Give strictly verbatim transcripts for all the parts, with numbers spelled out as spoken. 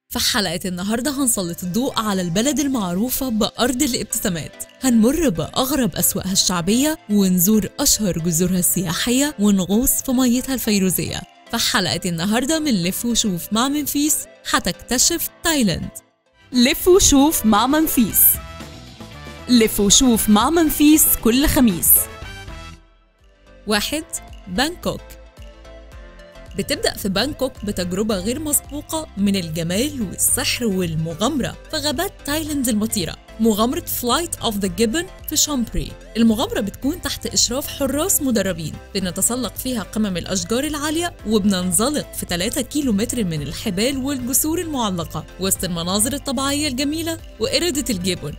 في حلقة النهاردة هنسلط الضوء على البلد المعروفة بأرض الابتسامات. هنمر بأغرب أسواقها الشعبية ونزور أشهر جزرها السياحية ونغوص في ميتها الفيروزية. في حلقة النهاردة من لف وشوف مع منفيس هتكتشف تايلاند. لف وشوف مع منفيس. لف وشوف مع منفيس كل خميس. واحد. بانكوك. بتبدأ في بانكوك بتجربة غير مسبوقة من الجمال والسحر والمغامرة في غابات تايلاند المطيرة، مغامرة فلايت أوف ذا جيبن في شامبري. المغامرة بتكون تحت إشراف حراس مدربين، بنتسلق فيها قمم الأشجار العالية وبننزلق في ثلاثة كيلو متر من الحبال والجسور المعلقة وسط المناظر الطبيعية الجميلة وقردة الجيبن.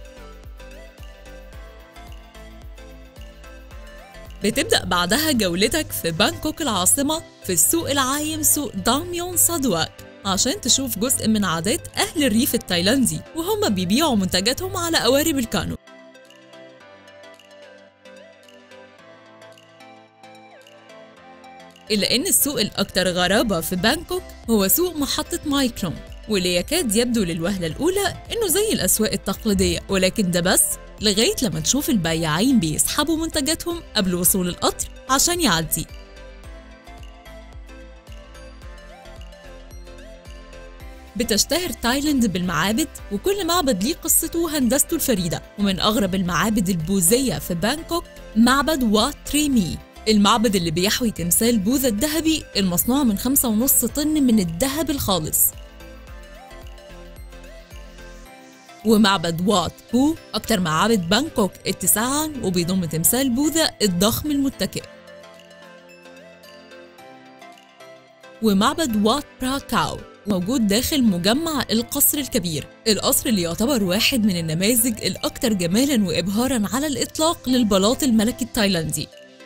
بتبدأ بعدها جولتك في بانكوك العاصمة في السوق العايم سوق داميون سادواك عشان تشوف جزء من عادات أهل الريف التايلاندي وهم بيبيعوا منتجاتهم على قوارب الكانو. إلا إن السوق الأكثر غرابة في بانكوك هو سوق محطة مايكرون، واللي يكاد يبدو للوهلة الأولى إنه زي الأسواق التقليدية، ولكن ده بس لغاية لما تشوف البياعين بيسحبوا منتجاتهم قبل وصول القطر عشان يعدي. بتشتهر تايلاند بالمعابد، وكل معبد ليه قصته وهندسته الفريدة، ومن أغرب المعابد البوذية في بانكوك معبد وات تريمي، المعبد اللي بيحوي تمثال بوذا الذهبي المصنوع من خمسة ونص طن من الذهب الخالص. ومعبد وات بو أكتر معابد بانكوك اتساعاً وبيضم تمثال بوذا الضخم المتكئ. ومعبد وات براكاو موجود داخل مجمع القصر الكبير، القصر اللي يعتبر واحد من النماذج الأكثر جمالاً وإبهاراً على الإطلاق للبلاط الملكي التايلاندي.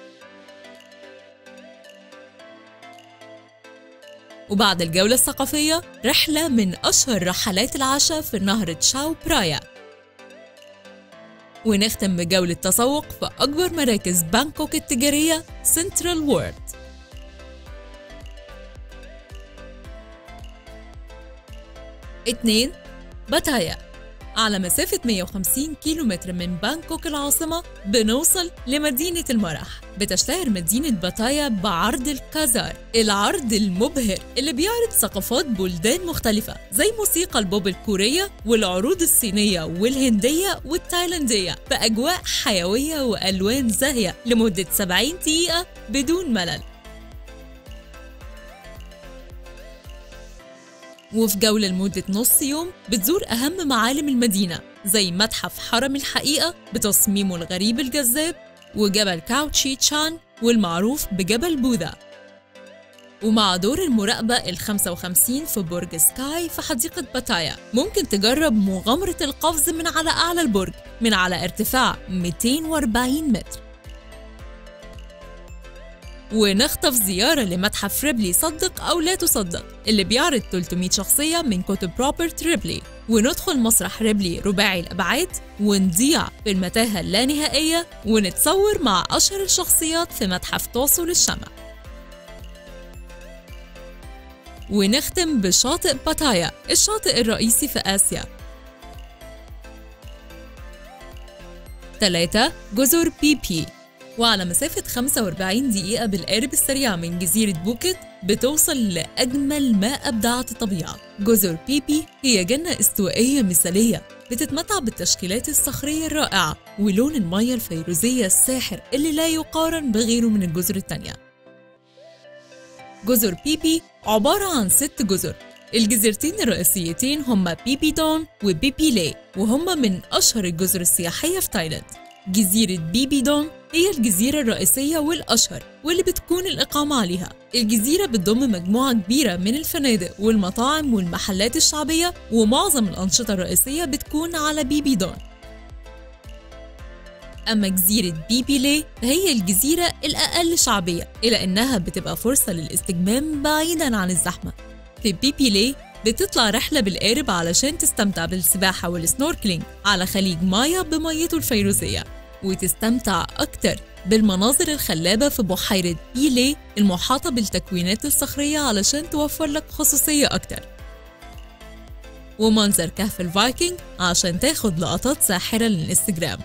وبعد الجولة الثقافية رحلة من أشهر رحلات العشاء في نهر تشاو برايا، ونختم بجولة تسوق في أكبر مراكز بانكوك التجارية سنترال وورد. اتنين. باتايا. على مسافة مئة وخمسين كيلو متر من بانكوك العاصمة بنوصل لمدينة المرح. بتشتهر مدينة باتايا بعرض الكازار، العرض المبهر اللي بيعرض ثقافات بلدان مختلفة زي موسيقى البوب الكورية والعروض الصينية والهندية والتايلاندية في أجواء حيوية وألوان زاهية لمدة سبعين دقيقة بدون ملل. وفي جولة لمدة نص يوم بتزور أهم معالم المدينة زي متحف حرم الحقيقة بتصميمه الغريب الجذاب، وجبل كاو تشي تشان والمعروف بجبل بوذا. ومع دور المراقبة الخمسة وخمسين في برج سكاي في حديقة باتايا ممكن تجرب مغامرة القفز من على أعلى البرج من على ارتفاع مئتين وأربعين متر. ونخطف زيارة لمتحف ريبلي صدق أو لا تصدق اللي بيعرض ثلاثمئة شخصية من كتب روبرت ريبلي، وندخل مسرح ريبلي رباعي الأبعاد ونضيع في المتاهة اللانهائية ونتصور مع أشهر الشخصيات في متحف توصل الشمع. ونختم بشاطئ باتايا، الشاطئ الرئيسي في آسيا. ثلاثة. جزر بي بي. وعلى مسافة خمسة وأربعين دقيقة بالقارب السريع من جزيرة بوكيت بتوصل لأجمل ما أبدعت الطبيعة. جزر بي بي هي جنة استوائية مثالية بتتمتع بالتشكيلات الصخرية الرائعة ولون المياه الفيروزية الساحر اللي لا يقارن بغيره من الجزر التانية. جزر بي بي عبارة عن ست جزر، الجزيرتين الرئيسيتين هما بي بي دون وبي بي لي، وهما من أشهر الجزر السياحية في تايلاند. جزيرة بي بي دون هي الجزيرة الرئيسية والأشهر واللي بتكون الإقامة عليها. الجزيرة بتضم مجموعة كبيرة من الفنادق والمطاعم والمحلات الشعبية، ومعظم الأنشطة الرئيسية بتكون على بي بي دون. أما جزيرة بي بي لي فهي الجزيرة الأقل شعبية، إلى أنها بتبقى فرصة للاستجمام بعيداً عن الزحمة. في بي بي لي بتطلع رحلة بالقارب علشان تستمتع بالسباحة والسنوركلينج على خليج مايا بميته الفيروزية، وتستمتع أكتر بالمناظر الخلابة في بحيرة بيلي المحاطة بالتكوينات الصخرية علشان توفر لك خصوصية أكتر. ومنظر كهف الفايكنج عشان تاخد لقطات ساحرة للإنستجرام.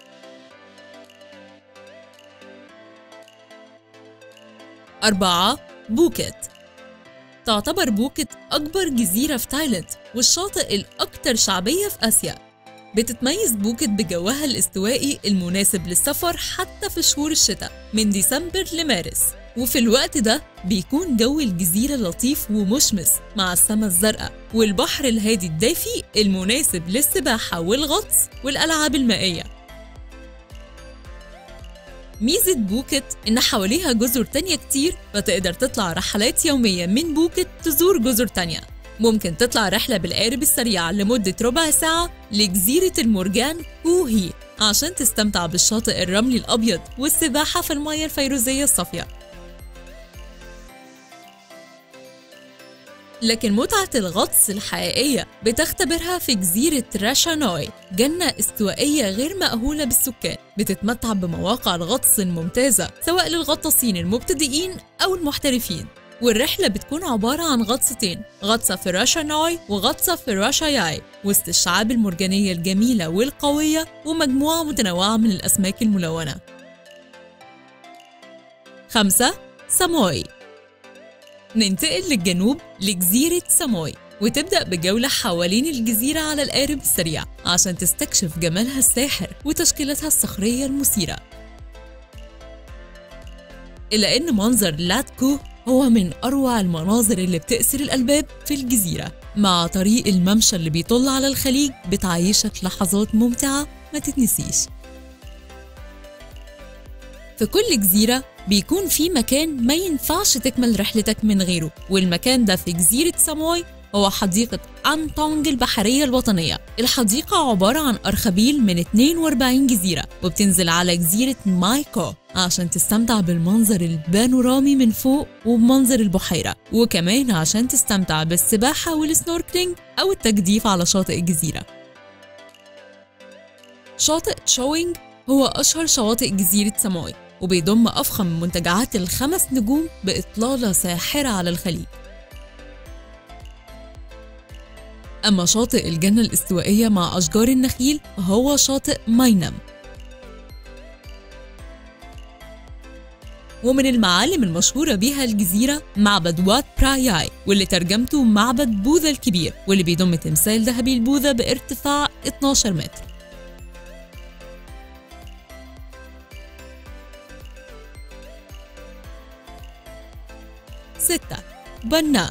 أربعة. بوكيت. تعتبر بوكيت أكبر جزيرة في تايلاند والشاطئ الأكثر شعبية في آسيا. بتتميز بوكيت بجوها الاستوائي المناسب للسفر حتى في شهور الشتاء من ديسمبر لمارس، وفي الوقت ده بيكون جو الجزيرة لطيف ومشمس مع السماء الزرقاء والبحر الهادي الدافي المناسب للسباحة والغطس والألعاب المائية. ميزة بوكيت إن حواليها جزر تانية كتير، فتقدر تطلع رحلات يومية من بوكيت تزور جزر تانية. ممكن تطلع رحلة بالقارب السريع لمدة ربع ساعة لجزيرة المرجان كوهي عشان تستمتع بالشاطئ الرملي الأبيض والسباحة في المياه الفيروزية الصافية. لكن متعة الغطس الحقيقية بتختبرها في جزيرة راشا نوي، جنة استوائية غير مأهولة بالسكان، بتتمتع بمواقع الغطس الممتازة سواء للغطاسين المبتدئين أو المحترفين. والرحلة بتكون عبارة عن غطستين، غطسة في راشا نوي وغطسة في راشا ياي، وسط الشعاب المرجانية الجميلة والقوية ومجموعة متنوعة من الأسماك الملونة. خمسة. ساموي. ننتقل للجنوب لجزيرة ساموي وتبدأ بجولة حوالين الجزيرة على القارب السريع عشان تستكشف جمالها الساحر وتشكيلتها الصخرية المثيرة. إلا إن منظر لاتكو هو من أروع المناظر اللي بتأسر الألباب في الجزيرة، مع طريق الممشى اللي بيطل على الخليج بتعيشك لحظات ممتعة ما تتنسيش. في كل جزيرة بيكون في مكان ما ينفعش تكمل رحلتك من غيره، والمكان ده في جزيرة ساموي هو حديقة أنتونج البحرية الوطنية. الحديقة عبارة عن أرخبيل من اثنين وأربعين جزيرة، وبتنزل على جزيرة مايكو عشان تستمتع بالمنظر البانورامي من فوق وبمنظر البحيرة، وكمان عشان تستمتع بالسباحة والسنوركلينج أو التجديف على شاطئ الجزيرة. شاطئ تشوينج هو أشهر شواطئ جزيرة ساموي، وبيضم أفخم منتجعات الخمس نجوم بإطلالة ساحرة على الخليج. أما شاطئ الجنة الاستوائية مع أشجار النخيل فهو شاطئ ماينم. ومن المعالم المشهورة بيها الجزيرة معبد وات براياي، واللي ترجمته معبد بوذا الكبير، واللي بيضم تمثال ذهبي لبوذا بارتفاع اثناشر متر. ستة. بنا.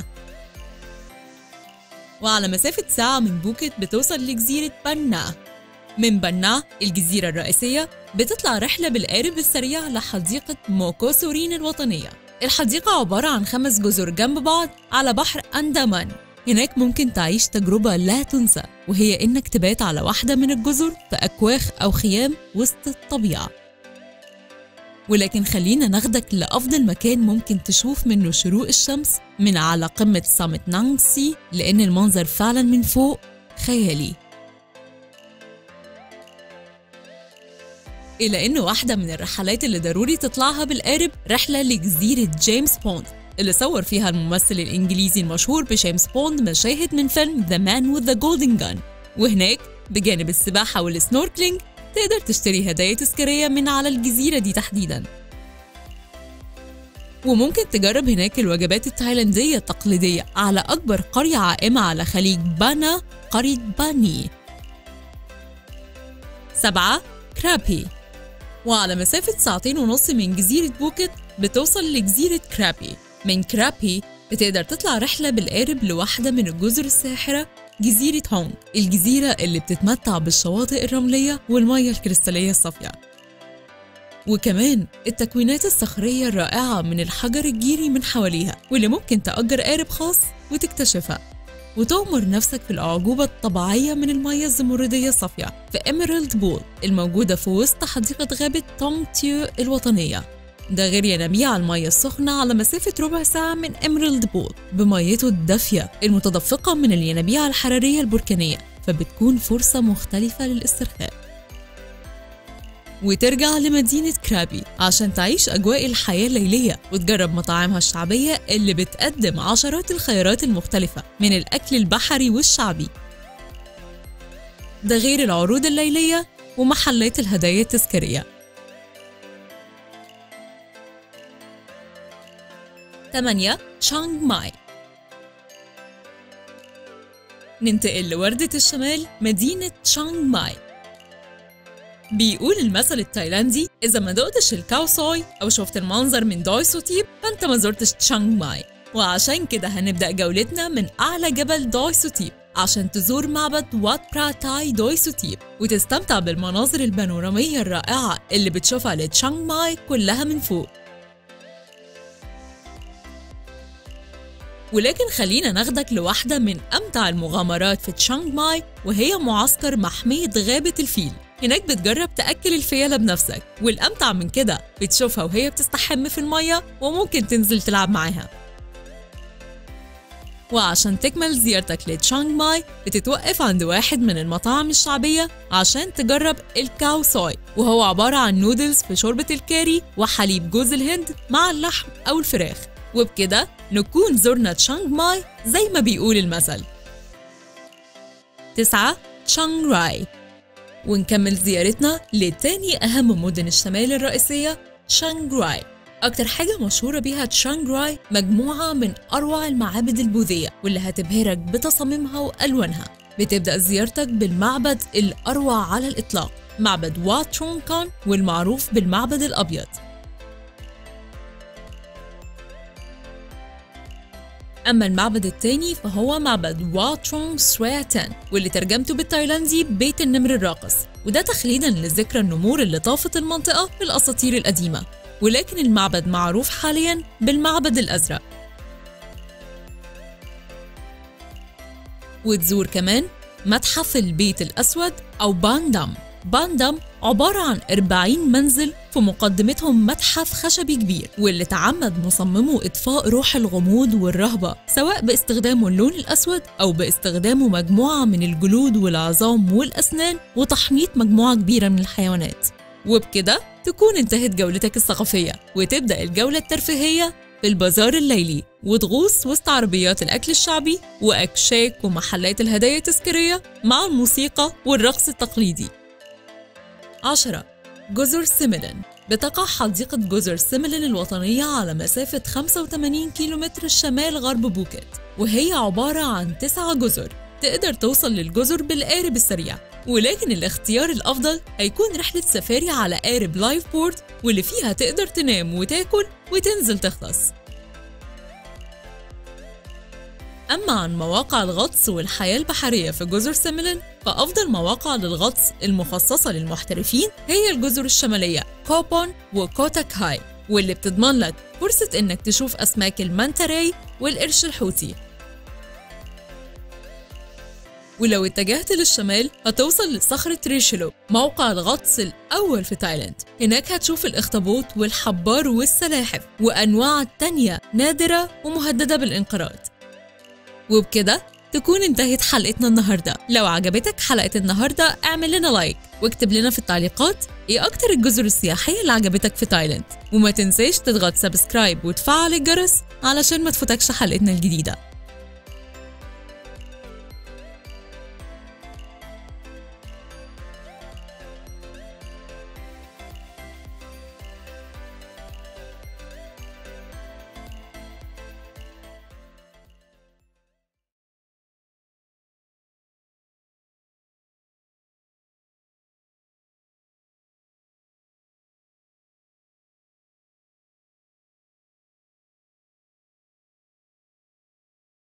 وعلى مسافة ساعة من بوكيت بتوصل لجزيرة بنا. من بنا الجزيرة الرئيسية بتطلع رحلة بالقارب السريع لحديقة موكوسورين الوطنية. الحديقة عبارة عن خمس جزر جنب بعض على بحر أندامان. هناك ممكن تعيش تجربة لا تنسى، وهي إنك تبات على واحدة من الجزر في أكواخ أو خيام وسط الطبيعة. ولكن خلينا ناخدك لأفضل مكان ممكن تشوف منه شروق الشمس من على قمة سامت نانغسي، لأن المنظر فعلا من فوق خيالي. إلا إن واحدة من الرحلات اللي ضروري تطلعها بالقارب رحلة لجزيرة جيمس بوند، اللي صور فيها الممثل الإنجليزي المشهور بجيمس بوند مشاهد من فيلم The Man with the Golden Gun. وهناك بجانب السباحة والسنوركلينج تقدر تشتري هدايا تذكارية من على الجزيرة دي تحديداً. وممكن تجرب هناك الوجبات التايلاندية التقليدية على أكبر قرية عائمة على خليج بانا، قرية باني. سبعة. كرابي. وعلى مسافة ساعتين ونص من جزيرة بوكيت بتوصل لجزيرة كرابي. من كرابي بتقدر تطلع رحلة بالقارب لواحدة من الجزر الساحرة، جزيرة هونغ، الجزيرة اللي بتتمتع بالشواطئ الرملية والمياه الكريستالية الصافية، وكمان التكوينات الصخرية الرائعة من الحجر الجيري من حواليها، واللي ممكن تأجر قارب خاص وتكتشفها وتغمر نفسك في الأعجوبة الطبيعية من المياه الزمردية الصافية في إيميرالد بول الموجودة في وسط حديقة غابة تونغ تيو الوطنية. ده غير ينابيع المياه السخنة على مسافة ربع ساعة من إيميرالد بول بميته الدافية المتدفقة من الينابيع الحرارية البركانية، فبتكون فرصة مختلفة للاسترخاء. وترجع لمدينة كرابي عشان تعيش أجواء الحياة الليلية وتجرب مطاعمها الشعبية اللي بتقدم عشرات الخيارات المختلفة من الأكل البحري والشعبي. ده غير العروض الليلية ومحلات الهدايا التذكارية. ثمانية تشانغ ماي. ننتقل لوردة الشمال مدينة تشانغ ماي. بيقول المثل التايلاندي إذا ما دقتش الكاو سوي أو شفت المنظر من دوي سوتيب فأنت ما زرتش تشانغ ماي. وعشان كده هنبدأ جولتنا من أعلى جبل دوي سوتيب عشان تزور معبد وات برا تاي دوي سوتيب وتستمتع بالمناظر البانورامية الرائعة اللي بتشوفها لتشانغ ماي كلها من فوق. ولكن خلينا ناخدك لواحدة من أمتع المغامرات في تشانغ ماي، وهي معسكر محمية غابة الفيل. هناك بتجرب تأكل الفيلة بنفسك، والأمتع من كده بتشوفها وهي بتستحم في المية وممكن تنزل تلعب معاها. وعشان تكمل زيارتك لتشانغ ماي بتتوقف عند واحد من المطاعم الشعبية عشان تجرب الكاو سوي، وهو عبارة عن نودلز في شوربة الكاري وحليب جوز الهند مع اللحم أو الفراخ. وبكده نكون زرنا تشانغ ماي زي ما بيقول المثل. تسعة تشانغ راي. ونكمل زيارتنا لتاني أهم مدن الشمال الرئيسية تشانغ راي. أكتر حاجة مشهورة بيها تشانغ راي مجموعة من أروع المعابد البوذية واللي هتبهرك بتصاميمها وألوانها. بتبدأ زيارتك بالمعبد الأروع على الإطلاق، معبد وات ترونغ كان، والمعروف بالمعبد الأبيض. أما المعبد الثاني فهو معبد وات ترونغ سريا تان، واللي ترجمته بالتايلاندي بيت النمر الراقص، وده تخليداً لذكرى النمور اللي طافت المنطقة في الأساطير القديمة. ولكن المعبد معروف حالياً بالمعبد الأزرق. وتزور كمان متحف البيت الأسود أو باندام. باندام عبارة عن أربعين منزل في مقدمتهم متحف خشبي كبير، واللي تعمد مصممه إضفاء روح الغموض والرهبة، سواء باستخدامه اللون الأسود أو باستخدامه مجموعة من الجلود والعظام والأسنان وتحنيط مجموعة كبيرة من الحيوانات. وبكده تكون انتهت جولتك الثقافية، وتبدأ الجولة الترفيهية في البازار الليلي وتغوص وسط عربيات الأكل الشعبي وأكشاك ومحلات الهدايا التذكارية مع الموسيقى والرقص التقليدي. عشرة جزر سيميلين. بتقع حديقة جزر سيميلين الوطنية على مسافة خمسة وثمانين كيلومتر شمال غرب بوكيت، وهي عبارة عن تسعة جزر. تقدر توصل للجزر بالقارب السريع، ولكن الاختيار الأفضل هيكون رحلة سفاري على قارب لايف بورد، واللي فيها تقدر تنام وتاكل وتنزل تخلص. أما عن مواقع الغطس والحياة البحرية في جزر سيميلين، فأفضل مواقع للغطس المخصصة للمحترفين هي الجزر الشمالية كو بون وكوتاك هاي، واللي بتضمن لك فرصة إنك تشوف أسماك المانتاراي والقرش الحوتي. ولو اتجهت للشمال هتوصل لصخرة ريشيلو، موقع الغطس الأول في تايلاند. هناك هتشوف الأخطبوط والحبار والسلاحف وأنواع تانية نادرة ومهددة بالانقراض. وبكده تكون انتهت حلقتنا النهاردة. لو عجبتك حلقة النهاردة اعمل لنا لايك واكتب لنا في التعليقات ايه أكتر الجزر السياحية اللي عجبتك في تايلاند، وما تنساش تضغط سبسكرايب وتفعل الجرس علشان ما تفوتكش حلقتنا الجديدة.